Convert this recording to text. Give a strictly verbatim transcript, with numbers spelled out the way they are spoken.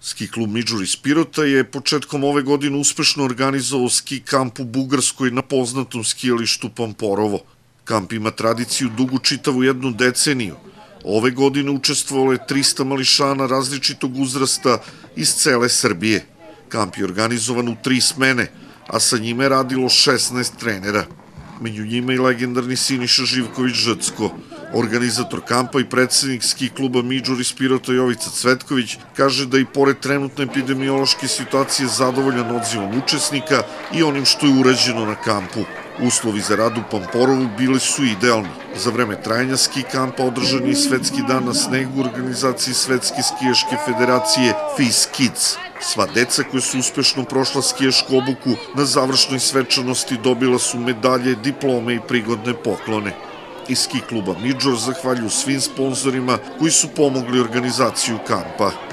Ski klub Midžur iz Pirota je početkom ove godine uspešno organizovao ski kamp u Bugarskoj na poznatom skijalištu Pamporovo. Kamp ima tradiciju dugu čitavu jednu deceniju. Ove godine učestvovalo je trista mališana različitog uzrasta iz cele Srbije. Kamp je organizovan u tri smene, a sa njime je radilo šesnaest trenera. Među njima i legendarni Siniša Živković-Žcko. Organizator kampa i predsednik ski kluba Midžur iz Pirota Jovica Cvetković kaže da i pored trenutne epidemiološke situacije zadovoljan odzivom učesnika i onim što je urađeno na kampu. Uslovi za rad u Pamporovu bili su idealni. Za vreme trajanja ski kampa održan je Svetski dan na snegu u organizaciji Svetske skijaške federacije FIS Kids. Sva deca koja su uspešno prošla skijašku obuku na završnoj svečanosti dobila su medalje, diplome i prigodne poklone. Iz ski kluba Midžur zahvaljuju svim sponzorima koji su pomogli organizaciju kampa.